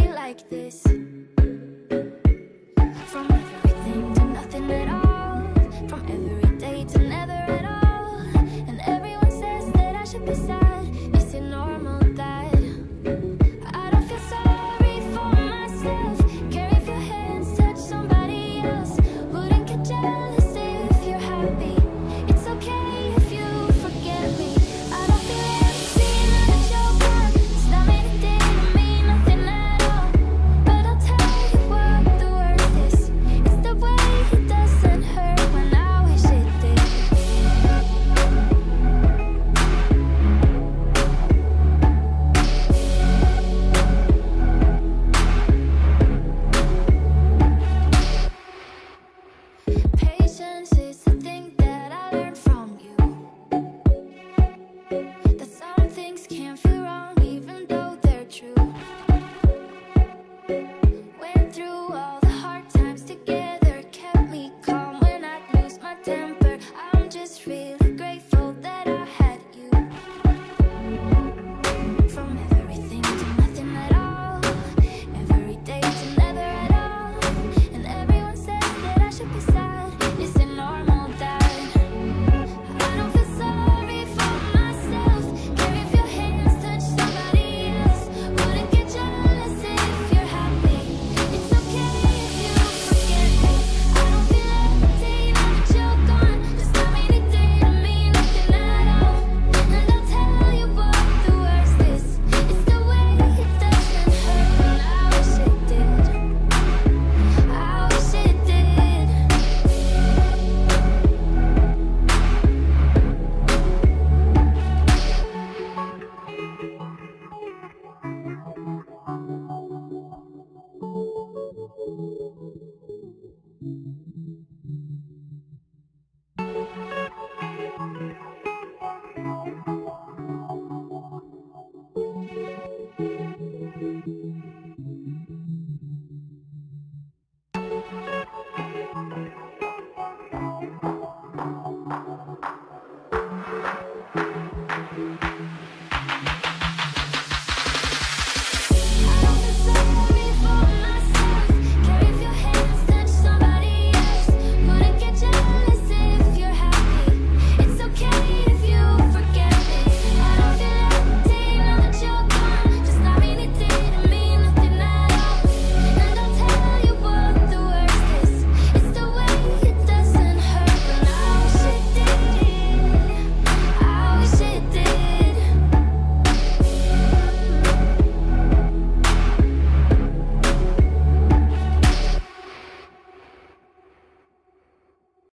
be like this. From everything to nothing at all, from every day to never at all. And everyone says that I should be sad. Is it normal that I don't feel sorry for myself? Care if your hands touch somebody else. Wouldn't get jealous if you're happy. It's okay if you forget me. I don't feel empty now that you're gone. It's not me that didn't mean nothing at all. But I'll tell you what the worst is. It's the way it doesn't hurt when I wish it did. Patience is the thing that I learned from you. That some things can't feel wrong even though they're true.